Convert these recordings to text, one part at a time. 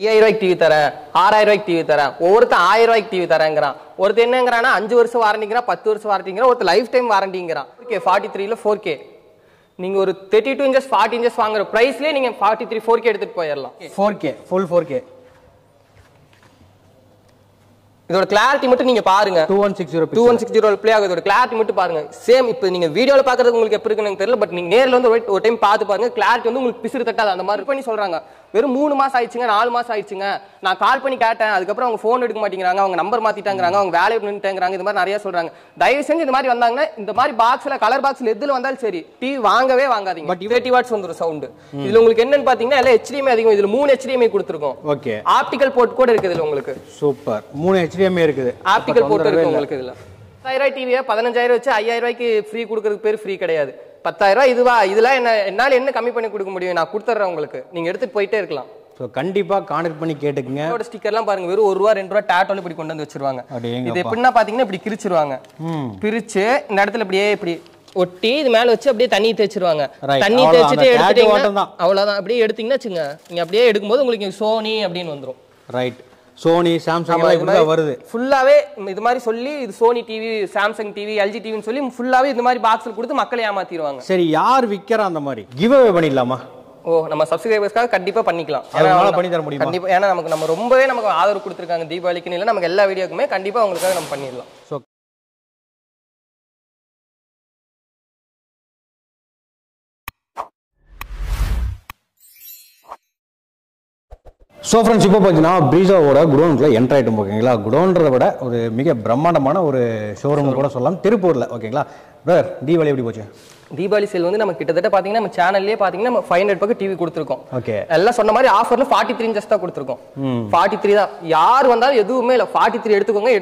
5000 TV தரேன் 6000 TV தரேன் ஒவ்வொருத்தன் 1000 TV தரேங்கறான் ஒருத்தன் என்னங்கறானா 5 வருஷம் வாரண்டிங்கறான் 10 வருஷம் வாரண்டிங்கறான் ஒருத்தன் லைஃப் டைம் வாரண்டிங்கறான் 43 ல 4K நீங்க ஒரு 32 inches 40 inches வாங்குற பிரைஸ்லயே நீங்க 43 4K எடுத்துட்டு போயிரலாம் 4K full 4K இதோட கிளாரிட்டி மட்டும் நீங்க பாருங்க 2160 ப்ளே ஆகுது இதோட கிளாரிட்டி மட்டும் பாருங்க சேம் இப்போ நீங்க வீடியோல பாக்குறது உங்களுக்கு எப்படி இருக்குன்னு தெரியல பட் நீங்க நேர்ல வந்து ஒரு டைம் பார்த்து பாருங்க கிளாரிட்டி வந்து உங்களுக்கு பிசுறு தட்டாது அந்த மாதிரி பண்ணி சொல்றாங்க வெறும் 3 மாசம் ஆயிடுச்சுங்க 4 மாசம் ஆயிடுச்சுங்க நான் கால் பண்ணி கேட்டேன் அதுக்கப்புறம் அவங்க போன் எடுக்க மாட்டேங்கிறாங்க அவங்க நம்பர் மாத்திட்டாங்கறாங்க அவங்க வேலையை நின்னுட்டாங்கறாங்க இந்த மாதிரி நிறைய சொல்றாங்க தயவு செஞ்சு இந்த மாதிரி வந்தாங்கன்னா இந்த மாதிரி பாக்ஸ்ல கலர் பாக்ஸ்ல எதுல வந்தாலும் சரி டிவி வாங்கவே வாங்காதீங்க பட் 30 வாட்ஸ் வந்துரும் சவுண்ட் இதுல உங்களுக்கு என்னன்னு பாத்தீங்கன்னா எல்லாம் HDMI அதிகம் இதுல 3 HDMI கொடுத்திருக்கோம் ஓகே ஆப்டிகல் போர்ட் கூட இருக்குது இதுல உங்களுக்கு சூப்பர் 3 HDMI இருக்குது ஆப்டிகல் போர்ட் இருக்கு உங்களுக்கு இதுல 10000 டிவியை 15000 வச்சு 5000 ரூபாய்க்கு ஃப்ரீ கொடுக்கிறதுக்கு பேர் ஃப்ரீ கிடையாது 10000 ரூபாய் இதுவா இதெல்லாம் என்னால என்ன கம்மி பண்ணி கொடுக்க முடியும் நான் கொடுத்துறேன் உங்களுக்கு நீங்க எடுத்துட்டு போயிட்டே இருக்கலாம் சோ கண்டிப்பா கான்டாக்ட் பண்ணி கேட்டுக்கங்க இதோட ஸ்டிக்கர்லாம் பாருங்க வெறும் 1 ரூபாய் 2 ரூபாய் டாட்டோல இப்படி கொண்டு வந்து வச்சிருவாங்க இது எப்படின்னா பாத்தீங்கன்னா இப்படி கிழிச்சிருவாங்க பிரிச்சு இந்த இடத்துல இப்படியே இப்படி ஒட்டி இது மேல வச்சு அப்படியே தண்ணி தேய்ச்சிருவாங்க தண்ணி தேய்ச்சிட்டு எடுத்துட்டீங்கன்னா அவ்வளவுதான் அப்படியே எடுத்தீங்கன்னா வச்சுங்க நீங்க அப்படியே எடுக்கும்போது உங்களுக்கு சோனி அப்படின்னு வந்துரும் ரைட் சோனி சாம்சங் எல்லாம் இப்படி வருது ஃபுல்லாவே இது மாதிரி சொல்லி இது Sony TV Samsung TV LG டிவின்னு சொல்லி ஃபுல்லாவே இந்த மாதிரி பாக்ஸ்ல கொடுத்து மக்களை ஏமாத்திடுவாங்க சரி யார் விக்கிறா அந்த மாதிரி கிவ் அவே பண்ணிடலாமா ஓ நம்ம சப்ஸ்கிரைபர்ஸ்க்காக கண்டிப்பா பண்ணிக்கலாம் பண்ணி தர முடியுமா கண்டிப்பா ஏன்னா நம்ம ரொம்பவே நமக்கு ஆதரவு கொடுத்துருக்காங்க தீபாவளிக்குன்னு இல்லை நமக்கு எல்லா வீடியோக்குமே கண்டிப்பா உங்களுக்காக நம்ம பண்ணிடலாம் ஸோ ஃப்ரெண்ட்ஸ் இப்போ பார்த்தீங்கன்னா பிரீஸாவோட குடோனுக்குள்ள என்ட்ரு ஆகிட்டும் ஓகேங்களா குடோன்றதை விட ஒரு மிக பிரம்மாண்டமான ஒரு ஷோரூம் கூட சொல்லலாம் திருப்பூரில் ஓகேங்களா பிரதர் தீபாவளி எப்படி போச்சு தீபாவளி சேல் வந்து நம்ம கிட்டத்தட்ட பாத்தீங்கன்னா நம்ம சேனல்லே பாத்தீங்கன்னா நம்ம 500 பக்கம் டிவி கொடுத்துருக்கோம் ஓகே எல்லாம் சொன்ன மாதிரி ஆஃபர்ல 43 inches தான் கொடுத்துருக்கோம் 43 தான் யார் வந்தாலும் எதுவுமே இல்லை 43 எடுத்துக்கோங்க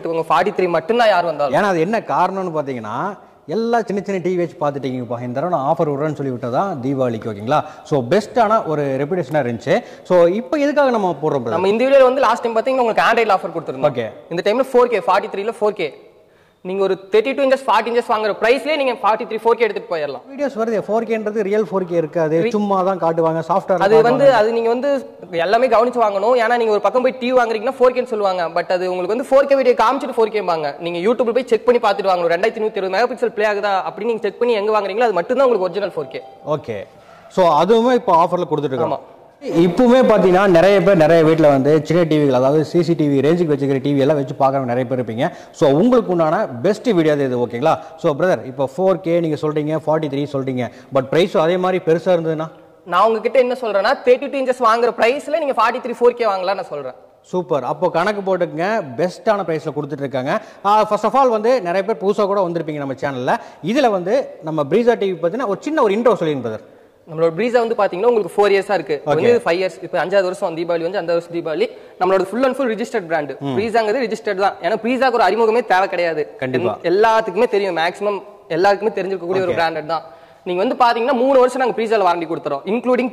43 மட்டும்தான் யார் வந்தாலும் ஏன்னா அது என்ன காரணம்னு பார்த்தீங்கன்னா எல்லா சின்ன சின்ன டிவி வச்சு பார்த்துட்டீங்கப்பா இந்த தடவை நான் ஆஃபர் விடுறேன்னு சொல்லி விட்டதான் தீபாவளிக்கு ஓகேங்களா ஸோ பெஸ்ட்டான ஒரு ரெப்யூட்டேஷனாக இருந்துச்சு ஸோ இப்போ எதுக்காக நம்ம போடுறோம் நம்ம இந்த வீடியோவில் வந்து லாஸ்ட் டைம் பார்த்தீங்கன்னா உங்களுக்கு ஆண்ட்ராய்டு ஆஃபர் கொடுத்துருந்தோம் ஓகே இந்த டைமில் 4K 43 ல 4K நீங்க ஒரு 32 inches 40 inches வாங்குற பிரைஸ்லயே நீங்க 43 4K எடுத்துட்டு போயிரலாம் வீடியோஸ் வருது 4Kன்றது ரியல் 4K இருக்காது சும்மா தான் காட்டுவாங்க சாஃப்ட்வேர் அது நீங்க வந்து எல்லாமே கவனிச்சு வாங்கணும் ஏன்னா நீங்க ஒரு பக்கம் போய் டிவி வாங்குறீங்கன்னா 4K ன்னு சொல்லுவாங்க பட் அது உங்களுக்கு வந்து 4K வீடியோ காமிச்சிட்டு 4K பாங்க நீங்க யூடியூப்ல போய் செக் பண்ணி பார்த்துட்டு வாங்கணும் 2120 மெகாபிக்சல் ப்ளே ஆகுதா அப்படி நீங்க செக் பண்ணி எங்க வாங்குறீங்களோ அது மட்டும் தான் உங்களுக்கு ஒரிஜினல் 4K ஓகே சோ அதுவுமே இப்போ ஆஃபர்ல கொடுத்துட்டு இருக்காங்க இப்பவுமே பார்த்தீங்கன்னா நிறைய பேர் நிறைய வீட்டில் வந்து சின்ன டிவிகள் அதாவது சிசிடிவி ரேஞ்சுக்கு வச்சுக்கிற டிவி எல்லாம் வச்சு பார்க்குறவங்க நிறைய பேர் இருப்பீங்க ஸோ உங்களுக்கு உண்டான பெஸ்ட் வீடியோ இது ஓகேங்களா ஸோ பிரதர் இப்போ 4K நீங்கள் சொல்கிறீங்க 43 சொல்கிறீங்க பட் ப்ரைஸும் அதே மாதிரி பெருசாக இருந்ததுன்னா நான் உங்ககிட்ட என்ன சொல்கிறேன்னா 32 inches வாங்குற ப்ரைஸில் நீங்கள் 43 4K வாங்கலாம் நான் சொல்கிறேன் சூப்பர் அப்போ கணக்கு போட்டுக்கங்க பெஸ்ட்டான ப்ரைஸில் கொடுத்துட்டு இருக்காங்க ஃபர்ஸ்ட் ஆஃப் ஆல் வந்து நிறைய பேர் புதுசாக கூட வந்திருப்பீங்க நம்ம சேனலில் இதில் வந்து நம்ம பிரீஸா டிவி பார்த்தீங்கன்னா ஒரு சின்ன ஒரு இன்ட்ரோ சொல்லிங்க பிரதர் நம்மளோட பிரீஸா வந்து பாத்தீங்கன்னா உங்களுக்கு 4 இயர்ஸா இருக்கு வந்து 5 இயர்ஸ் இப்போ 5வது வருஷம் தீபாவளி வந்து 5வது வருஷம் தீபாவளி நம்மளோட full and full registered brand பிரீஸாங்கிறது ரிஜிஸ்டர்ட் தான் ஏன்னா பிரீஸாக்கு ஒரு அறிமுகமே தேவை கிடையாது எல்லாத்துக்குமே தெரியும் மேக்ஸிமம் எல்லாருக்குமே தெரிஞ்சிருக்கக்கூடிய ஒரு பிராண்டட் தான் நீங்க வந்து பாத்தீங்கன்னா 3 வருஷம் நாங்க பிரீஸால வாரண்டி கொடுத்துறோம் இன்க்ளூடிங்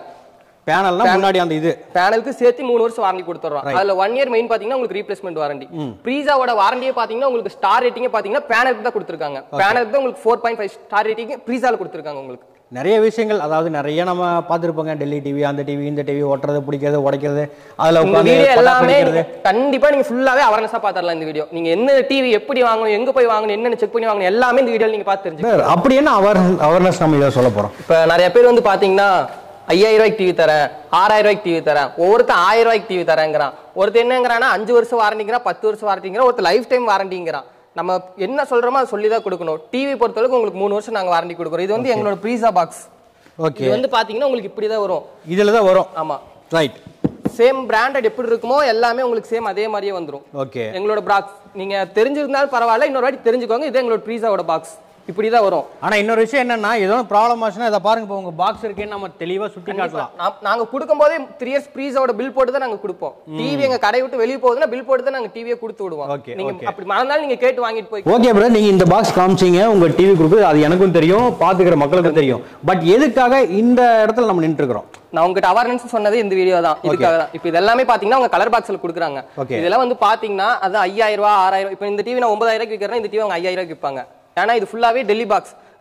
பேனல்னா முன்னாடி அந்த இது பேனலுக்கு சேர்த்து 3 வருஷம் வாரண்டி கொடுத்துறோம் அதுல 1 இயர் மெயின் பாத்தீங்கன்னா உங்களுக்கு ரீப்ளேஸ்மென்ட் வாரண்டி பிரீஸாவோட வாரண்டியே பாத்தீங்கன்னா உங்களுக்கு ஸ்டார் ரேட்டிங்கே பாத்தீங்கன்னா பேனலுக்கு தான் கொடுத்திருக்காங்க பேனலுக்கு தான் உங்களுக்கு 4.5 ஸ்டார் ரேட்டிங் பிரீஸால கொடுத்திருக்காங்க உங்களுக்கு நிறைய விஷயங்கள் அதாவது நிறைய நம்ம பார்த்துருப்போங்க டெல்லி டிவி அந்த டிவி இந்த டிவி ஓட்டுறது பிடிக்கிறது உடைக்கிறது அதுல எல்லாமே கண்டிப்பா நீங்க ஃபுல்லாவே அவேர்னஸா பாத்துறலாம் இந்த வீடியோ நீங்க என்ன டிவி எப்படி வாங்கணும் எங்க போய் வாங்கணும் என்னன்னு செக் பண்ணி வாங்கணும் எல்லாமே இந்த வீடியோல நீங்க பார்த்து தெரிஞ்சுக்கலாம் அப்படி என்ன அவேர்னஸ் நம்ம இதை சொல்ல போறோம் இப்ப நிறைய பேர் வந்து பாத்தீங்கன்னா 5000 டிவி தரேன் 6000 டிவி தரேன் ஒவ்வொருத்தன் 1000 டிவி தரேங்கிறான் ஒருத்தர் என்னங்கிறானா 5 வருஷம் வாரண்டிங்கிறான் 10 வருஷம் வாரண்டிங்கிறான் ஒருத்தர் லைஃப் டைம் வாரண்டிங்கிறான் நம்ம என்ன சொல்றோமோ அதை சொல்லி தான் கொடுக்கணும் டிவி பொறுத்தளவுக்கு உங்களுக்கு 3 வருஷம் நாங்க வாரண்டி கொடுக்குறோம் இது வந்து எங்களோட பிரீஸா பாக்ஸ் ஓகே இது வந்து பாத்தீங்கன்னா உங்களுக்கு இப்படி தான் வரும் இதுல தான் வரும் ஆமா ரைட் சேம் பிராண்டட் எப்படி இருக்குமோ எல்லாமே உங்களுக்கு சேம் அதே மாதிரியே வந்துரும் ஓகே எங்களோட பாக்ஸ் நீங்க தெரிஞ்சிருந்தாலும் பரவாயில்ல இன்னொரு வாட்டி தெரிஞ்சுக்கோங்க இது எங்களோட பிரீஸாவோட பாக்ஸ் இப்படிதான் வரும் ஆனா இன்னொரு விஷயம் என்னன்னா ஏதோ ப்ராப்ளம் ஆச்சுன்னா இதை பாருங்க இப்போ உங்க பாக்ஸ் இருக்கேன்னு நம்ம தெளிவா சுட்டி காட்டலாம் நாங்க கொடுக்கும் போதே 3 இயர்ஸ் பிரீஸோட பில் போட்டு தான் நாங்க கொடுப்போம் டிவி எங்க கடை விட்டு வெளிய போகுதுன்னா பில் போட்டு தான் நாங்க டிவியை கொடுத்து விடுவோம் நீங்க அப்படி மறந்தாலும் நீங்க கேட்டு வாங்கிட்டு போய் ஓகே ப்ரோ நீங்க இந்த பாக்ஸ் காமிச்சீங்க உங்க டிவி குரூப் அது எனக்கும் தெரியும் பாத்துக்கிற மக்களுக்கும் தெரியும் பட் எதுக்காக இந்த இடத்துல நம்ம நின்று இருக்கோம் நான் உங்ககிட்ட அவேர்னஸ் சொன்னது இந்த வீடியோ தான் இதுக்காக தான் இப்போ இதெல்லாமே பாத்தீங்கன்னா அவங்க கலர் பாக்ஸ்ல கொடுக்குறாங்க இதெல்லாம் வந்து பாத்தீங்கன்னா அது 5000 ரூபாய் 6000 இப்போ இந்த டிவி நான் 9000 விற்கிறேன் இந்த டிவி அவங்க 5000 விற்பாங்க ஏன்னா இது ஃபுல்லாவே டெல்லி பாக்ஸ்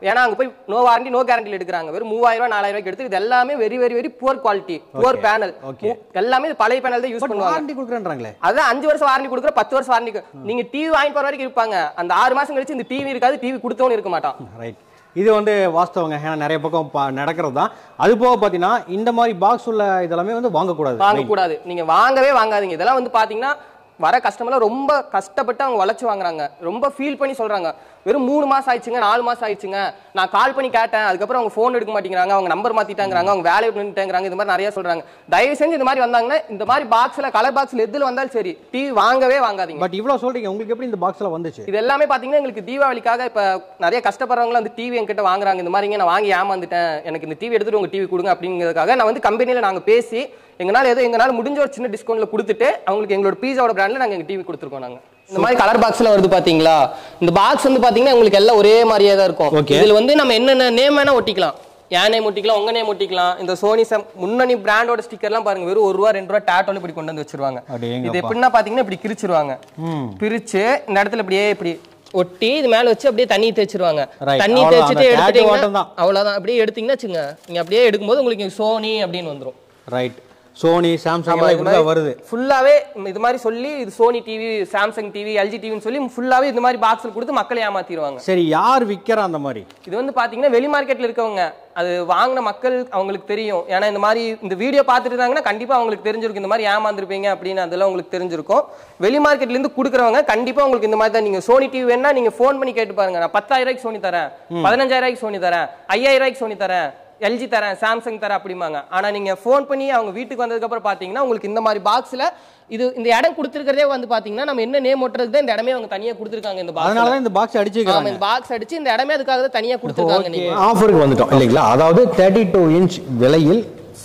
ஏன்னா அங்க போய் நோ வாரண்டி நோ கேரண்டில எடுக்கிறாங்க. வெறும் 3000 4000 எடுத்து இது எல்லாமே very very very poor quality, poor panel. எல்லாமே பழைய பேனல் தான் யூஸ் பண்ணுவாங்க. வாரண்டி கொடுக்குறாங்கறாங்களே. அதான் 5 வருஷம் வாரண்டி கொடுக்குற, 10 வருஷம் வாரண்டி. நீங்க டிவி வாங்கி போற வரைக்கும் இருப்பாங்க. அந்த 6 மாசம் கழிச்சு இந்த டிவி இருக்காது, டிவி கொடுத்தவனும் இருக்க மாட்டான். ரைட். இது வந்து வாஸ்தவங்க. ஏன்னா நிறைய பக்கம் நடக்கிறது தான். அது போக பார்த்தீங்கன்னா இந்த மாதிரி பாக்ஸ் உள்ள இதெல்லாமே வந்து வாங்கக்கூடாது. நீங்க வாங்கவே வாங்காதீங்க. இதெல்லாம் வந்து பாத்தீங்கன்னா வர கஸ்டமர்லாம் ரொம்ப கஷ்டப்பட்டு அவங்க வளைச்சு வாங்குறாங்க. ரொம்ப ஃபீல் பண்ணி சொல்றாங்க, வெறும் 3 மாசம் ஆயிடுச்சுங்க, 4 மாசம் ஆயிடுச்சுங்க, நான் கால் பண்ணி கேட்டேன், அதுக்கப்புறம் அவங்க ஃபோன் எடுக்க மாட்டேங்கிறாங்க, அவங்க நம்பர் மாத்திட்டாங்கிறாங்க, அவங்க வேலையை நின்றுட்டாங்கிறாங்க. இது மாதிரி நிறைய சொல்றாங்க. தயவு செஞ்சு இந்த மாதிரி வந்தாங்கன்னா இந்த மாதிரி பாக்ஸ்ல கலர் பாக்ஸ்ல எதுல வந்தாலும் சரி டிவி வாங்கவே வாங்காதீங்க. பட் இவ்வளவு சொல்றீங்க, உங்களுக்கு எப்படி இந்த பாக்ஸ்ல வந்துச்சு? இது எல்லாமே பாத்தீங்கன்னா எங்களுக்கு தீபாவளிக்காக இப்ப நிறைய கஷ்டப்படுறவங்க அந்த டிவி என்கிட்ட வாங்குறாங்க. இந்த மாதிரி நான் வாங்கி ஏமாந்துட்டேன், எனக்கு இந்த டிவி எடுத்துட்டு உங்க டிவி கொடுங்க அப்படிங்கிறதுக்காக நான் வந்து கம்பெனியில நாங்க பேசி எங்களால முடிஞ்ச ஒரு சின்ன டிஸ்கவுண்ட்ல கொடுத்துட்டு அவங்களுக்கு எங்களோட பீஸாவோட பிராண்ட்ல நாங்க எங்க டிவி கொடுத்துருக்கோம். நாங்க இந்த மாதிரி கலர் பாக்ஸ்ல வருது பாத்தீங்களா, இந்த பாக்ஸ் வந்து பாத்தீங்கன்னா உங்களுக்கு எல்லாம் ஒரே மாதிரியே தான் இருக்கும். இதுல வந்து நம்ம என்னென்ன நேம் வேணா ஒட்டிக்கலாம், என் நேம் ஒட்டிக்கலாம், உங்க நேம் ஒட்டிக்கலாம். இந்த சோனி முன்னணி பிராண்டோட ஸ்டிக்கர்லாம் பாருங்க, வெறும் ₹1 ₹2 டேட்டோல இப்படி கொண்டு வந்து வச்சிருவாங்க. இது எப்படின்னா பாத்தீங்கன்னா இப்படி கிரிச்சிருவாங்க, பிரிச்சு இந்த இடத்துல இப்படியே இப்படி ஒட்டி இது மேல வச்சு அப்படியே தண்ணி தேய்ச்சிருவாங்க. தண்ணி தேய்ச்சிட்டு எடுத்துட்டீங்கன்னா அவ்வளவுதான். அப்படியே எடுத்தீங்கன்னா வச்சுங்க, நீங்க அப்படியே எடுக்கும்போது உங்களுக்கு சோனி அப்படின்னு வந்துரும். ரைட். சோனி, சாம்சங் எல்லாம் இப்படி தான் வருது. ஃபுல்லாவே இது மாதிரி சொல்லி இது Sony TV, Samsung TV, LG டிவின்னு சொல்லி ஃபுல்லாவே இந்த மாதிரி பாக்ஸ்ல கொடுத்து மக்களை ஏமாத்திடுவாங்க. சரி, யார் விற்கிறா அந்த மாதிரி? இது வந்து பாத்தீங்கன்னா வெளி மார்க்கெட்ல இருக்கவங்க, அது வாங்கின மக்கள் அவங்களுக்கு தெரியும். ஏன்னா இந்த மாதிரி இந்த வீடியோ பார்த்துட்டு இருந்தாங்கன்னா கண்டிப்பா அவங்களுக்கு தெரிஞ்சிருக்கும் இந்த மாதிரி ஏமாந்துருப்பீங்க அப்படின்னு, அதெல்லாம் உங்களுக்கு தெரிஞ்சிருக்கும். வெளி மார்க்கெட்ல இருந்து கொடுக்குறவங்க கண்டிப்பா உங்களுக்கு இந்த மாதிரி தான். நீங்க சோனி டிவி வேணா நீங்க போன் பண்ணி கேட்டு பாருங்க, நான் 10,000 சோனி தரேன், 15,000 சோனி தரேன், 5,000 சோனி தரேன், எல்ஜி தரேன், சாம்சங் தரேன் அப்படிமாங்க. ஆனா நீங்க போன் பண்ணி அவங்க வீட்டுக்கு வந்ததுக்கு அப்புறம் பாத்தீங்கன்னா உங்களுக்கு இந்த மாதிரி பாக்ஸ்ல இது இந்த இடம் கொடுத்திருக்கிறதே வந்து பாத்தீங்கன்னா நம்ம என்ன நேம் ஒட்டுறதுக்கு தான் இந்த இடமே அவங்க தனியா கொடுத்திருக்காங்க. இந்த பாக்ஸ், அதனால இந்த பாக்ஸ் அடிச்சிருக்காங்க. இந்த பாக்ஸ் அடிச்சு இந்த இடமே அதுக்காக தான் தனியா கொடுத்திருக்காங்க. நீங்க ஆஃபருக்கு வந்துட்டோம் இல்லீங்களா? அதாவது 32 இன்ச் விலையில்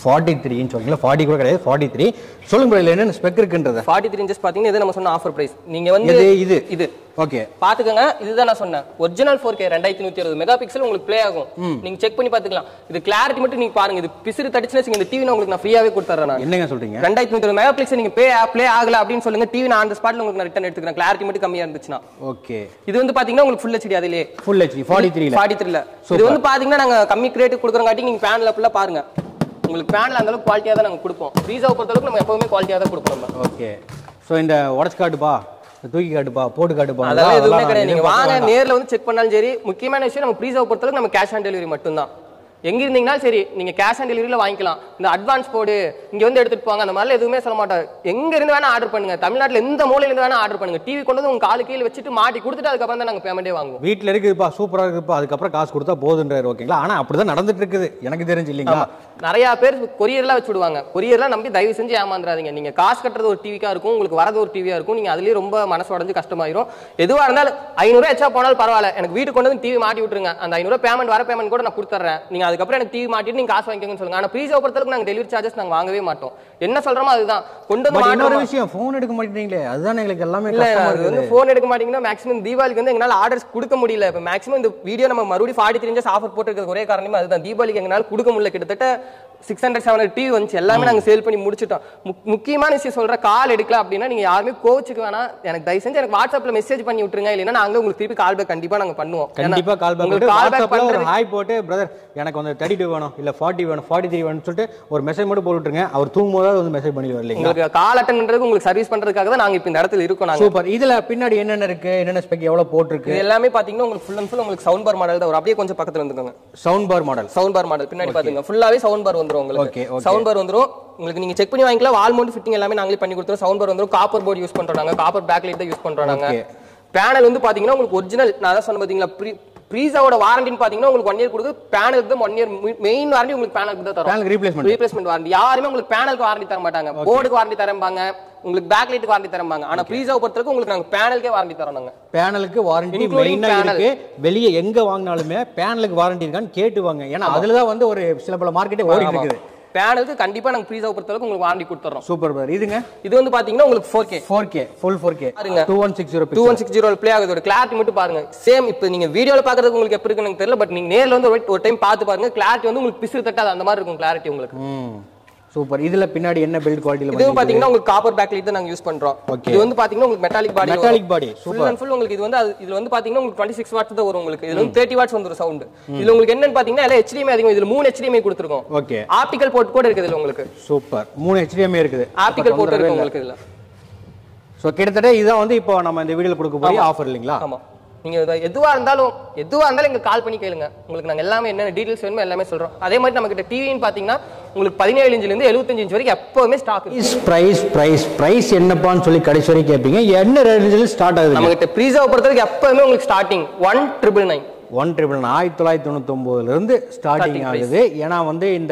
43 இன்ச் ஓகேங்களா? 40 கூட கிடையாது, 43. சொல்லுங்க ப்ரோ, என்ன ஸ்பெக் இருக்குன்றது? 43 இன்ச்சஸ் பாத்தீங்கன்னா இது நம்ம சொன்ன ஆஃபர் பிரைஸ். நீங்க வந்து இது ஓகே பாத்துக்கங்க, இதுதான் நான் சொன்னேன் ஒரிஜினல் 4K 2160 மெகா பிக்சல் உங்களுக்கு ப்ளே ஆகும். நீங்க செக் பண்ணி பாத்துக்கலாம். இது கிளாரிட்டி மட்டும் நீங்க பாருங்க. இது பிசிறு தடிச்சுனா இந்த டிவி உங்களுக்கு நான் ஃப்ரீயாவே கொடுத்துறேன். நான் என்னங்க சொல்றீங்க? 2160 மெகா பிக்சல் நீங்க ப்ளே ஆகல அப்படின்னு சொல்லுங்க, டிவி நான் அந்த ஸ்பாட்ல உங்களுக்கு நான் ரிட்டர்ன் எடுத்துக்கிறேன். கிளாரிட்டி மட்டும் கம்மியா இருந்துச்சுன்னா. ஓகே. இது வந்து பாத்தீங்கன்னா உங்களுக்கு ஃபுல் HD, அதிலே ஃபுல் HD 43ல. இது வந்து பாத்தீங்கன்னா நாங்க கம்மி ரேட் கொடுக்குறங்காட்டி நீங்க பேனல் ஃபுல்லா பாருங்க, உங்களுக்கு பேனல் அந்த அளவுக்கு குவாலிட்டியா தான் நாங்க கொடுப்போம். பிரீஸாவை பொறுத்த அளவுக்கு நம்ம எப்பவுமே குவாலிட்டியா தான் கொடுப்போம். ஓகே. சோ இந்த உடைச்சு காட்டுப்பா, தூக்கி காட்டுப்பா, போட்டு காட்டுப்பா, அதெல்லாம் எதுவுமே கிடையாது. நீங்க வாங்க நேர்ல வந்து செக் பண்ணாலும் சரி. முக்கியமான விஷயம் நம்ம பிரீஸாவை பொறுத்த அளவுக்கு நம்ம கேஷ் ஆன் டெலிவரி மட்டும் தான். எங்க இருந்தீங்கன்னா சரி நீங்க கேஷ் ஆன் டெலிவரியில வாங்கிக்கலாம். இந்த அட்வான்ஸ் போடு இங்க வந்து எடுத்துட்டு போவாங்க அந்த மாதிரி எதுவுமே சொல்ல மாட்டாங்க. எங்க இருந்து வேணா ஆர்டர் பண்ணுங்க, தமிழ்நாட்டுல எந்த மூலையில இருந்து வேணா ஆர்டர் பண்ணுங்க. டிவி கொண்டு வந்து உங்க காலு கீழே வச்சுட்டு மாட்டி கொடுத்துட்டு அதுக்கப்புறம் தான் நாங்க பேமெண்டே வாங்குவோம். வீட்டுல இருக்குதுப்பா, சூப்பரா இருக்குப்பா, அதுக்கப்புறம் காசு கொடுத்தா போதுன்றாரு. ஓகேங்களா? ஆனா அப்படிதான் நடந்துட்டு இருக்குது எனக்கு தெரிஞ்சு இல்லைங்களா? நிறைய பேர் கொரியர்லாம் வச்சு விடுவாங்க. கொரியர்லாம் நம்பி தயவு செஞ்சு ஏமாந்துறாதீங்க. நீங்க காசு கட்டுறது ஒரு டிவிக்கா இருக்கும், உங்களுக்கு வரது ஒரு டிவியா இருக்கும். நீங்க அதுலயே ரொம்ப மனசு உடஞ்சு கஷ்டமாயிரும். எதுவா இருந்தாலும் 500 எச்சா போனாலும் பரவாயில்ல, எனக்கு வீட்டுக்கு கொண்டு வந்து டிவி மாட்டி விட்டுருங்க. அந்த 500 பேமெண்ட் வர பேமெண்ட் கூட நான் கொடுத்துறேன். நீங்க அதுக்கப்புறம் எனக்கு டிவி மாட்டி நீங்க காசு வாங்கிக்கோங்கன்னு சொல்லுங்க. ஆனா பிரீஸாவை பொறுத்தளவுக்கு நாங்க டெலிவரி சார்ஜஸ் நாங்க வாங்கவே மாட்டோம். என்ன சொல்றோமோ அதுதான் கொண்டு வந்து மாட்டோம். இன்னொரு விஷயம், போன் எடுக்க மாட்டீங்களே, அதுதான் எங்களுக்கு எல்லாமே கஷ்டமா இருக்கு. வந்து போன் எடுக்க மாட்டீங்கன்னா மேக்ஸிமம் தீபாவளிக்கு வந்து எங்களால ஆர்டர்ஸ் கொடுக்க முடியல. இப்ப மேக்ஸிமம் இந்த வீடியோ நம்ம மறுபடியும் 43 இன்ச்சஸ் ஆஃபர் போட்டுருக்கிறது ஒரே காரணமே அதுதான். தீபாவளிக்கு எங்களால கொடுக்க முடியல. கிட்டத்தட்ட 600-700 டிவி வந்துச்சு, எல்லாமே நாங்க சேல் பண்ணி முடிச்சிட்டோம். முக்கியமான விஷயம் சொல்ற, கால் எடுக்கல அப்படின்னா நீங்க யாருமே கோச்சுக்கு வேணாம். எனக்கு தயவு செஞ்சு எனக்கு வாட்ஸ்அப்ல மெசேஜ் பண்ணி விட்டுருங்க, இல்லைன்னா நாங்க உங்களுக்கு திருப்பி கால் பேக் கண்டிப்பா நாங்க பண்ணுவோம். கண்டிப்பா கால் பேக் பண்றது ஹாய் போட்டு பிரதர் எனக்கு வந்து 32 வேணும் இல்ல 40 வேணும் 43 வேணும்னு சொல்லிட்டு ஒரு மெசேஜ் மட்டும் போட்டுருங்க. அவர் தூங்கும்போது வந்து மெசேஜ் பண்ணி வரல. உங்களுக்கு கால் அட்டெண்ட் பண்றதுக்கு உங்களுக்கு சர்வீஸ் பண்றதுக்காக தான் நாங்க இப்ப இந்த இடத்துல இருக்கோம். நாங்க சூப்பர். இதுல பின்னாடி என்னென்ன இருக்கு, என்னென்ன ஸ்பெக் எவ்வளவு போட்டுருக்கு? இது எல்லாமே பாத்தீங்கன்னா உங்களுக்கு ஃபுல் அண்ட் ஃபுல் உங்களுக்கு சவுண்ட் பார் மாடல் தான். ஒரு அப்படியே கொஞ்சம் பக்கத்துல வந்துருங்க. சவுண்ட் பார் மாடல் பின்னாடி பாத்தீங்க ஃபுல்லாவே சவுண்ட் பார் வந்துரும் உங்களுக்கு. சவுண்ட் பார் வந்துரும் உங்களுக்கு. நீங்க செக் பண்ணி வாங்கிக்கலாம். வால் மவுண்ட் ஃபிட்டிங் எல்லாமே நாங்களே பண்ணி கொடுத்துறோம். சவுண்ட் பார் வந்துரும். காப்பர் போர்டு யூஸ் பண்றோம் நாங்க. காப்பர் பேக் லைட் தான் யூஸ் பண்றோம் நாங்க. பேனல் வந்து பாத்தீங்கன்னா உங்களுக்கு ஒரிஜினல் நான் தான் சொன்ன பாத்தீங்களா, பிரீஸாவோட வாரண்டின்னு பாத்தீங்கன்னா உங்களுக்கு 1 இயர் கொடுத்து, பேனலுக்கு தான் 1 இயர் மெயின் வாரண்டி உங்களுக்கு பேனலுக்கு தான் தரோம். Panel replacement warranty. யாருமே உங்களுக்கு பேனலுக்கு வாரண்டி தர மாட்டாங்க. போர்டுக்கு வாரண்டி தரம்பாங்க, உங்களுக்கு பேக் லைட்டுக்கு வாரண்டி தரம்பாங்க. ஆனா பிரீஸாவை பொறுத்தவரைக்கும் உங்களுக்கு நாங்க பேனலுக்கே வாரண்டி தரோம். நாங்க பேனலுக்கு வாரண்டி மெயினா இருக்கு. வெளிய எங்க வாங்குனாலுமே பேனலுக்கு வாரண்டி இருக்கான்னு கேட்டு வாங்க. ஏன்னா அதுல தான் வந்து ஒரு சில பல மார்க்கெட்டே ஓடிட்டு இருக்குது. பேனலுக்கு கண்டிப்பா நாங்க பிரீஸாவை பொறுத்தவரைக்கும் உங்களுக்கு வாரண்டி கொடுத்துறோம். Super brother. இதுங்க இது வந்து பாத்தீங்கன்னா உங்களுக்கு 4K ஃபுல் 4K பாருங்க. 2160 ப்ளே ஆகுது. ஒரு கிளாரிட்டி மட்டும் பாருங்க. சேம் இப்போ நீங்க வீடியோல பாக்குறதுக்கு உங்களுக்கு எப்படி இருக்குன்னு தெரியல, பட் நீங்க நேர்ல வந்து ஒரு டைம் பார்த்து பாருங்க. கிளாரிட்டி வந்து உங்களுக்கு பிசிறு தட்டாது அந்த மாதிரி இருக்கும் கிளாரிட்டி உங்களுக்கு. சூப்பர். இதுல பின்னாடி என்ன பில்ட் குவாலிட்டில இது பாத்தீங்கன்னா உங்களுக்கு காப்பர் பேக்லைட் தான் நாங்க யூஸ் பண்றோம். இது வந்து பாத்தீங்கன்னா உங்களுக்கு metallic body full and full உங்களுக்கு இது வந்து இதுல வந்து பாத்தீங்கன்னா உங்களுக்கு 26 வாட்ஸ் தான் வரும். உங்களுக்கு இதுல வந்து 30 வாட்ஸ் வந்துரும் சவுண்ட். இதுல உங்களுக்கு என்னன்னு பாத்தீங்கன்னா எல்லாம் HDMI அதிகம். இதுல 3 HDMI கொடுத்திருக்கோம். ஓகே. ஆப்டிகல் போர்ட் கூட இருக்குது இதுல உங்களுக்கு. சூப்பர். 3 HDMI இருக்குது. ஆப்டிகல் போர்ட் இருக்கு உங்களுக்கு இதுல. சோ கிட்டத்தட்ட இதான் வந்து இப்போ நம்ம இந்த வீடியோல கொடுக்க போற ஆஃபர் இல்லீங்களா? ஆமா. நீங்க எதுவா இருந்தாலும் எங்க கால் பண்ணி கேளுங்க. உங்களுக்கு நாங்க எல்லாமே என்ன டீடைல்ஸ் வேணுமோ எல்லாமே சொல்றோம். அதே மாதிரி நம்ம கிட்ட டிவின்னு பாத்தீங்கன்னா உங்களுக்கு 17 இன்ச்ல இருந்து 75 இன்ச் வரைக்கும் எப்பவுமே ஸ்டாக் இருக்கு. பிரைஸ் என்னப்பான்னு சொல்லி கடைசி வரைக்கும் கேப்பீங்க. என்ன ரேஞ்சில ஸ்டார்ட் ஆகுது? நம்ம கிட்ட பிரீஸா பொறுத்தவரைக்கும் எப்பவுமே உங்களுக்கு ஸ்டார்டிங் 1999 1999 ல இருந்து ஸ்டார்டிங் ஆகுது. ஏனா வந்து இந்த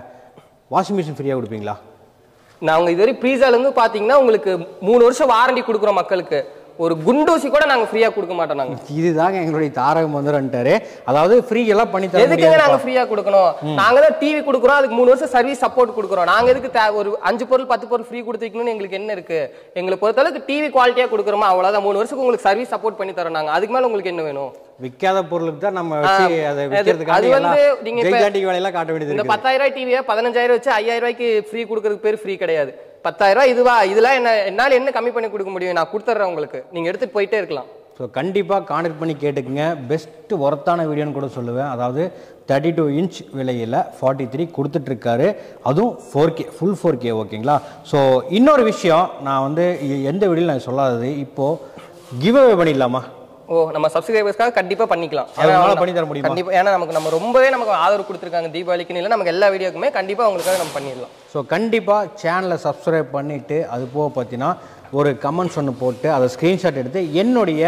வாஷிங் மெஷின் ஃப்ரீயா கொடுப்பீங்களா? நாங்க இதுவரை பிரீஸால இருந்து பாத்தீங்கன்னா உங்களுக்கு 3 வருஷம் வாரண்டி கொடுக்குறோம் மக்களுக்கு. ஒரு குண்டூசி கூட நாங்க ஃப்ரீயா கொடுக்க மாட்டோம். நாங்க இதுதாங்க எங்களுடைய தாரகம் வந்துட்டாரு. அதாவது ஃப்ரீ எல்லாம் பண்ணி தர எதுக்கு நாங்க ஃப்ரீயா கொடுக்கணும்? நாங்க தான் டிவி கொடுக்குறோம். அதுக்கு 3 வருஷம் சர்வீஸ் சப்போர்ட் கொடுக்குறோம். நாங்க எதுக்கு ஒரு 5 பொருள் 10 பொருள் ஃப்ரீ கொடுத்துக்கணும்னு எங்களுக்கு என்ன இருக்கு? எங்களை பொறுத்தளவுக்கு டிவி குவாலிட்டியா கொடுக்குறோமா அவ்வளவுதான். 3 வருஷத்துக்கு உங்களுக்கு சர்வீஸ் சப்போர்ட் பண்ணி தரோம் நாங்க. அதுக்கு மேல உங்களுக்கு என்ன வேணும்? விக்காத பொருளுக்கு தான் நம்ம வச்சு அதை விக்கிறதுக்கு அது வந்து நீங்க ஜெயிகாண்டிக் வேலை எல்லாம் காட்ட வேண்டியது. இந்த 10000 ரூபாய் டிவியை 15000 வச்சு 5000 ரூபாய்க்கு ஃப்ரீ கொடுக்கிறதுக்கு பேர் ஃப்ரீ கிடையாது. 10000 ரூபாய் இதுவா இதெல்லாம் என்னால என்ன கம்மி பண்ணி கொடுக்க முடியும்? நான் கொடுத்துறேன் உங்களுக்கு. நீங்க எடுத்துட்டு போயிட்டே இருக்கலாம். ஸோ கண்டிப்பாக கான்டாக்ட் பண்ணி கேட்டுக்குங்க. பெஸ்ட் ஒர்த்தான வீடியோன்னு கூட சொல்லுவேன். அதாவது 32 இன்ச் விலையில் 43 கொடுத்துட்ருக்காரு. அதுவும் 4K ஃபுல் 4K ஓகேங்களா? ஸோ இன்னொரு விஷயம் நான் வந்து எந்த வீடியோவில் நான் சொல்லாதது, இப்போது கிவ் அவே பண்ணிடலாமா? நம்ம சப்ஸ்கிரைபர்ஸ்க்காக கண்டிப்பா பண்ணிக்கலாம். பண்ணி தர முடியும் கண்டிப்பா. ஏன்னா நம்ம ரொம்பவே நமக்கு ஆதரவு கொடுத்துருக்காங்க தீபாவளிக்குன்னு இல்லை, நமக்கு எல்லா வீடியோக்குமே கண்டிப்பா உங்களுக்காக நம்ம பண்ணிடலாம். ஸோ கண்டிப்பாக சேனலை சப்ஸ்கிரைப் பண்ணிவிட்டு அது போக பார்த்தீங்கன்னா ஒரு கமெண்ட்ஸ் ஒன்று போட்டு அதை ஸ்க்ரீன்ஷாட் எடுத்து என்னுடைய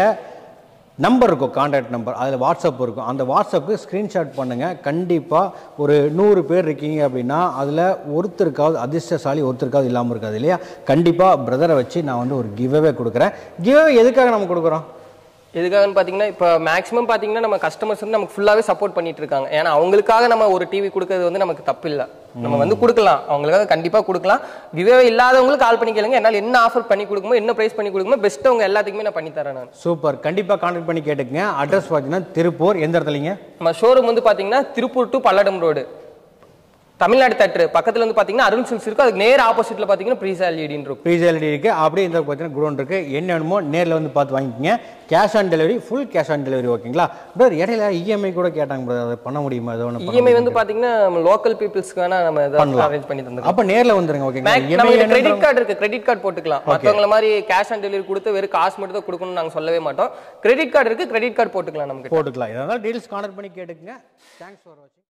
நம்பர் இருக்கும், கான்டாக்ட் நம்பர், அதில் வாட்ஸ்அப் இருக்கும். அந்த வாட்ஸ்அப்புக்கு ஸ்க்ரீன்ஷாட் பண்ணுங்கள். கண்டிப்பாக ஒரு 100 பேர் இருக்கீங்க அப்படின்னா அதில் ஒருத்தருக்காவது அதிர்ஷ்டசாலி ஒருத்தருக்காவது இல்லாமல் இருக்காது இல்லையா? கண்டிப்பாக பிரதரை வச்சு நான் வந்து ஒரு கிவ்அவே கொடுக்குறேன். கிவ்அவே எதுக்காக நம்ம கொடுக்குறோம்? எதுக்காகன்னு பார்த்தீங்கன்னா இப்போ மேக்ஸிமம் பார்த்தீங்கன்னா நம்ம கஸ்டமர்ஸ் வந்து நமக்கு ஃபுல்லாகவே சப்போர்ட் பண்ணிட்டு இருக்காங்க. ஏன்னா அவங்களுக்காக நம்ம ஒரு டிவி கொடுக்கறது வந்து நமக்கு தப்பு இல்லை. நம்ம வந்து கொடுக்கலாம், அவங்களுக்காக கண்டிப்பாக கொடுக்கலாம். கிவ்வே இல்லாதவங்களுக்கு கால் பண்ணி கேளுங்க. என்னால் என்ன ஆஃபர் பண்ணி கொடுக்குமோ என்ன ப்ரைஸ் பண்ணி கொடுக்குமோ பெஸ்ட்டு அவங்க எல்லாத்துக்குமே நான் பண்ணி தரேன் நான். சூப்பர். கண்டிப்பாக கான்டாக்ட் பண்ணி கேட்டுக்கங்க. அட்ரஸ் பார்த்தீங்கன்னா திருப்பூர். எந்த இடத்துலங்க? நம்ம ஷோரூம் வந்து பார்த்தீங்கன்னா Tiruppur to Palladam road, Tamil Nadu theatre பக்கத்துல வந்து பாத்தீங்கன்னா அருண் சில்க்ஸ் இருக்கு. அதுக்கு நேர் ஆப்போசிட்ல பாத்தீங்கன்னா preeza LED இருக்கு. preeza LED இருக்கு. அப்படியே இந்த பாத்தீங்கன்னா குடோன் இருக்கு. என்ன வேணுமோ நேர்ல வந்து பார்த்து வாங்கிக்கங்க. Cash on delivery, full cash on delivery ஓகேங்களா? பிரதர் இடையில EMI கூட கேட்டாங்க பிரதர், அதை பண்ண முடியுமா? அது ஒன்று EMI வந்து பாத்தீங்கன்னா லோக்கல் பீப்பிள்ஸ்க்கான நம்ம இதை அரேஞ்ச் பண்ணி தந்துறோம். அப்ப நேர்ல வந்துருங்க ஓகேங்களா? EMI கிரெடிட் கார்டு இருக்கு, கிரெடிட் கார்டு போட்டுக்கலாம். மத்தவங்கள மாதிரி கேஷ் ஆன் டெலிவரி கொடுத்து வெறும் காசு மட்டும் தான் கொடுக்கணும்னு நாங்க சொல்லவே மாட்டோம். கிரெடிட் கார்டு இருக்கு, கிரெடிட் கார்டு போட்டுக்கலாம். நமக்கு போட்டுக்கலாம். இதனால டீல்ஸ் கான்டாக்ட் பண்ணி கேட்டுக்கங்க. தேங்க்ஸ் ஃபார் வாட்சிங்.